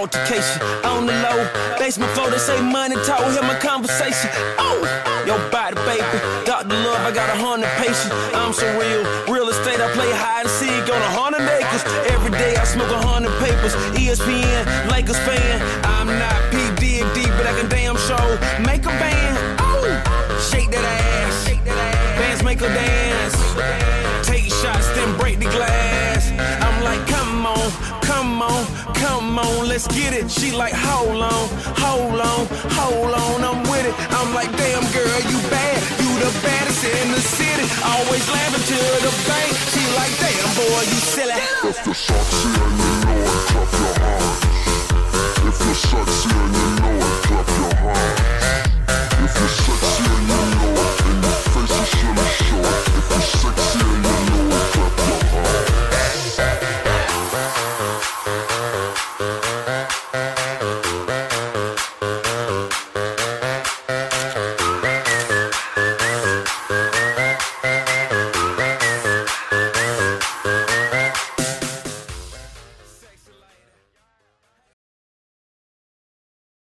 altercation on the low. Basement floor, they say money talk, hear my conversation. Oh, your body, baby. Dr. Love, I got 100 patients. I'm so real estate, I play hide and seek on 100 acres. Every day I smoke 100 papers. ESPN, Lakers fan. I'm not P. Diddy, but I can damn show make a band. Oh, shake that ass. Bands make her dance. Take shots, then break the glass. I'm like, come on, come on, come on, let's get it. She like, hold on, hold on, hold on, I'm with it. I'm like, damn girl, you bad, you the baddest in the city. Always laughing to the bank. She like, damn boy, you silly. That's the shot,